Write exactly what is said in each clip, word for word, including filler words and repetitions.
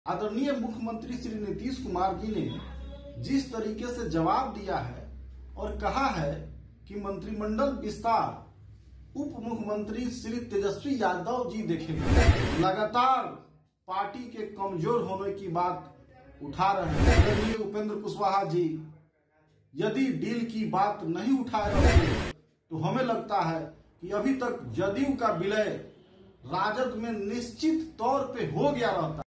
आदरणीय मुख्यमंत्री श्री नीतीश कुमार जी ने जिस तरीके से जवाब दिया है और कहा है कि मंत्रिमंडल विस्तार उप मुख्यमंत्री श्री तेजस्वी यादव जी देखेंगे, लगातार पार्टी के कमजोर होने की बात उठा रहे हैं। आदरणीय उपेंद्र कुशवाहा जी यदि डील की बात नहीं उठाए रहते तो हमें लगता है कि अभी तक जदयू का विलय राजद में निश्चित तौर पे हो गया रहता।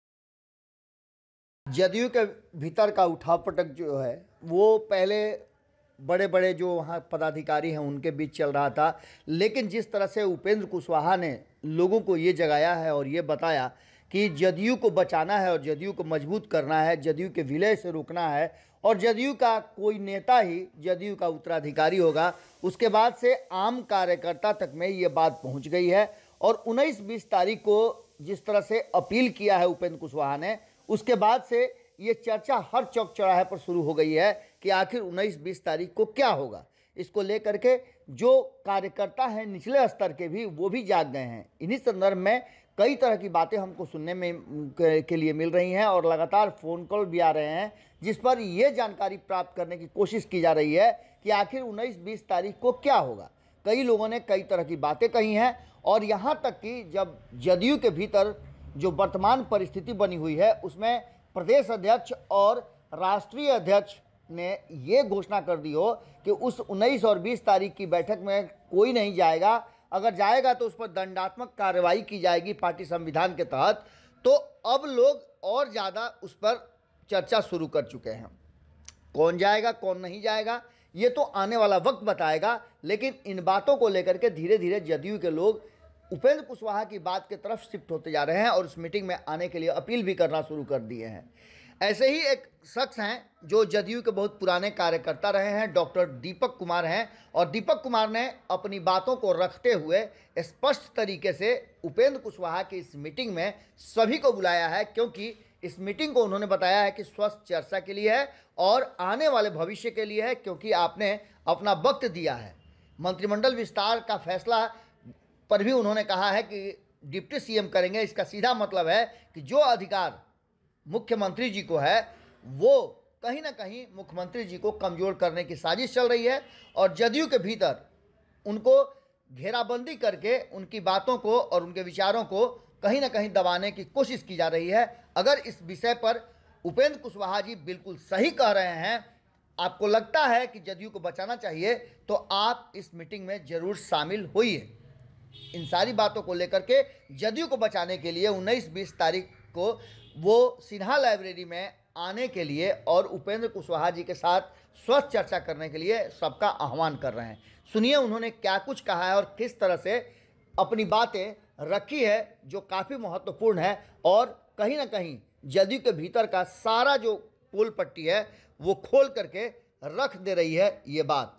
जदयू के भीतर का उठापटक जो है वो पहले बड़े बड़े जो वहाँ पदाधिकारी हैं उनके बीच चल रहा था, लेकिन जिस तरह से उपेंद्र कुशवाहा ने लोगों को ये जगाया है और ये बताया कि जदयू को बचाना है और जदयू को मजबूत करना है, जदयू के विलय से रोकना है और जदयू का कोई नेता ही जदयू का उत्तराधिकारी होगा, उसके बाद से आम कार्यकर्ता तक में ये बात पहुँच गई है। और उन्नीस बीस तारीख को जिस तरह से अपील किया है उपेंद्र कुशवाहा ने, उसके बाद से ये चर्चा हर चौक चौराहे पर शुरू हो गई है कि आखिर उन्नीस बीस तारीख को क्या होगा। इसको लेकर के जो कार्यकर्ता हैं निचले स्तर के भी वो भी जाग गए हैं। इन्हीं संदर्भ में कई तरह की बातें हमको सुनने में के लिए मिल रही हैं और लगातार फ़ोन कॉल भी आ रहे हैं जिस पर ये जानकारी प्राप्त करने की कोशिश की जा रही है कि आखिर उन्नीस बीस तारीख को क्या होगा। कई लोगों ने कई तरह की बातें कही हैं और यहाँ तक कि जब जदयू के भीतर जो वर्तमान परिस्थिति बनी हुई है उसमें प्रदेश अध्यक्ष और राष्ट्रीय अध्यक्ष ने ये घोषणा कर दी हो कि उस उन्नीस और बीस तारीख की बैठक में कोई नहीं जाएगा, अगर जाएगा तो उस पर दंडात्मक कार्रवाई की जाएगी पार्टी संविधान के तहत, तो अब लोग और ज़्यादा उस पर चर्चा शुरू कर चुके हैं। कौन जाएगा कौन नहीं जाएगा ये तो आने वाला वक्त बताएगा, लेकिन इन बातों को लेकर के धीरे धीरे जदयू के लोग उपेंद्र कुशवाहा की बात की तरफ शिफ्ट होते जा रहे हैं और उस मीटिंग में आने के लिए अपील भी करना शुरू कर दिए हैं। ऐसे ही एक शख्स हैं जो जदयू के बहुत पुराने कार्यकर्ता रहे हैं, डॉक्टर दीपक कुमार हैं, और दीपक कुमार ने अपनी बातों को रखते हुए स्पष्ट तरीके से उपेंद्र कुशवाहा की इस मीटिंग में सभी को बुलाया है, क्योंकि इस मीटिंग को उन्होंने बताया है कि स्वस्थ चर्चा के लिए है और आने वाले भविष्य के लिए है, क्योंकि आपने अपना वक्त दिया है। मंत्रिमंडल विस्तार का फैसला पर भी उन्होंने कहा है कि डिप्टी सीएम करेंगे। इसका सीधा मतलब है कि जो अधिकार मुख्यमंत्री जी को है वो कहीं ना कहीं मुख्यमंत्री जी को कमज़ोर करने की साजिश चल रही है और जदयू के भीतर उनको घेराबंदी करके उनकी बातों को और उनके विचारों को कहीं ना कहीं दबाने की कोशिश की जा रही है। अगर इस विषय पर उपेंद्र कुशवाहा जी बिल्कुल सही कह रहे हैं, आपको लगता है कि जदयू को बचाना चाहिए, तो आप इस मीटिंग में ज़रूर शामिल होइए। इन सारी बातों को लेकर के जदयू को बचाने के लिए उन्नीस बीस तारीख को वो सिन्हा लाइब्रेरी में आने के लिए और उपेंद्र कुशवाहा जी के साथ स्वस्थ चर्चा करने के लिए सबका आह्वान कर रहे हैं। सुनिए उन्होंने क्या कुछ कहा है और किस तरह से अपनी बातें रखी है, जो काफ़ी महत्वपूर्ण है और कहीं ना कहीं जदयू के भीतर का सारा जो पोल पट्टी है वो खोल करके रख दे रही है ये बात।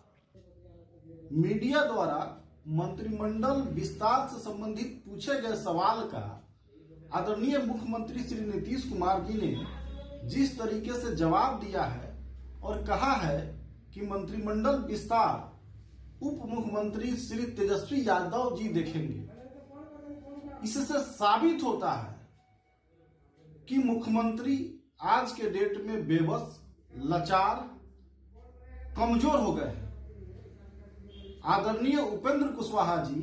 मीडिया द्वारा मंत्रिमंडल विस्तार से संबंधित पूछे गए सवाल का आदरणीय मुख्यमंत्री श्री नीतीश कुमार जी ने जिस तरीके से जवाब दिया है और कहा है कि मंत्रिमंडल विस्तार उप मुख्यमंत्री श्री तेजस्वी यादव जी देखेंगे, इससे साबित होता है कि मुख्यमंत्री आज के डेट में बेबस, लाचार, कमजोर हो गए हैं। आदरणीय उपेंद्र कुशवाहा जी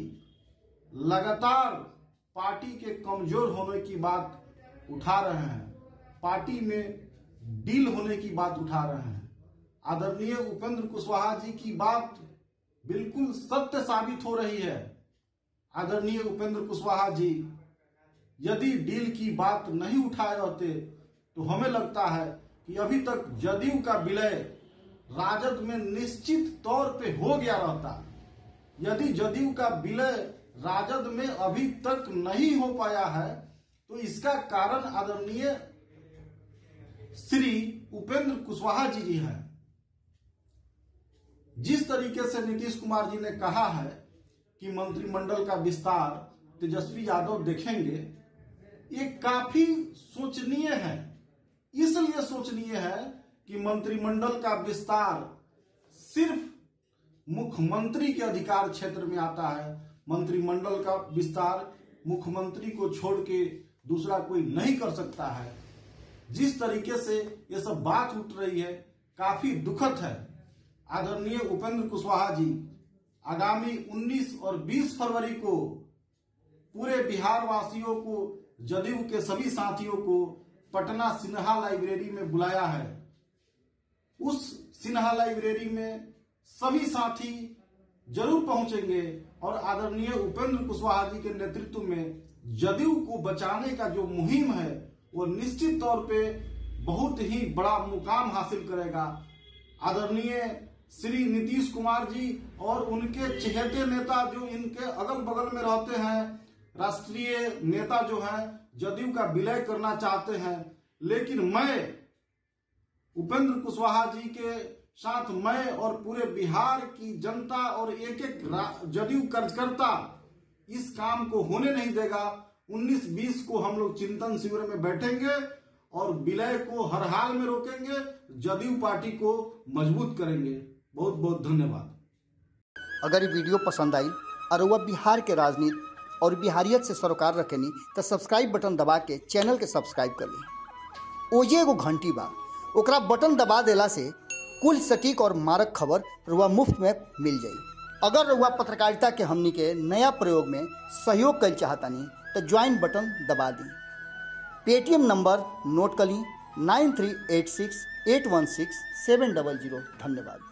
लगातार पार्टी के कमजोर होने की बात उठा रहे हैं, पार्टी में डील होने की बात उठा रहे हैं। आदरणीय उपेंद्र कुशवाहा जी की बात बिल्कुल सत्य साबित हो रही है। आदरणीय उपेंद्र कुशवाहा जी यदि डील की बात नहीं उठाए रहते तो हमें लगता है कि अभी तक जदयू का विलय राजद में निश्चित तौर पे हो गया रहता। यदि जदयू का विलय राजद में अभी तक नहीं हो पाया है तो इसका कारण आदरणीय श्री उपेंद्र कुशवाहा जी जी हैं। जिस तरीके से नीतीश कुमार जी ने कहा है कि मंत्रिमंडल का विस्तार तेजस्वी यादव देखेंगे, ये काफी सोचनीय है। इसलिए सोचनीय है कि मंत्रिमंडल का विस्तार सिर्फ मुख्यमंत्री के अधिकार क्षेत्र में आता है। मंत्रिमंडल का विस्तार मुख्यमंत्री को छोड़ के दूसरा कोई नहीं कर सकता है। जिस तरीके से ये सब बात उठ रही है काफी दुखद है। आदरणीय उपेंद्र कुशवाहा जी आगामी उन्नीस और बीस फरवरी को पूरे बिहार वासियों को, जदयू के सभी साथियों को पटना सिन्हा लाइब्रेरी में बुलाया है। उस सिन्हा लाइब्रेरी में सभी साथी जरूर पहुंचेंगे और आदरणीय उपेंद्र कुशवाहा जी के नेतृत्व में जदयू को बचाने का जो मुहिम है वो निश्चित तौर पे बहुत ही बड़ा मुकाम हासिल करेगा। आदरणीय श्री नीतीश कुमार जी और उनके चहेते नेता जो इनके अगल बगल में रहते हैं, राष्ट्रीय नेता जो है जदयू का विलय करना चाहते हैं, लेकिन मैं उपेंद्र कुशवाहा जी के साथ मैं और पूरे बिहार की जनता और एक एक जदयू कार्यकर्ता इस काम को होने नहीं देगा। उन्नीस बीस को हम लोग चिंतन शिविर में बैठेंगे और विलय को हर हाल में रोकेंगे, जदयू पार्टी को मजबूत करेंगे। बहुत बहुत धन्यवाद। अगर ये वीडियो पसंद आई और वह बिहार के राजनीति और बिहारियत से सरोकार रखेनी तो सब्सक्राइब बटन दबा के चैनल के सब्सक्राइब कर ली। ओजे एगो घंटी बा, ओकरा बटन दबा देला से कुल सटीक और मारक खबर रुआ मुफ्त में मिल जाई। अगर रुआ पत्रकारिता के हमनी के नया प्रयोग में सहयोग कर चाहतानी तो ज्वाइन बटन दबा दी। पेटीएम नंबर नोट कर ली nine three eight six eight one six seven double zero. धन्यवाद।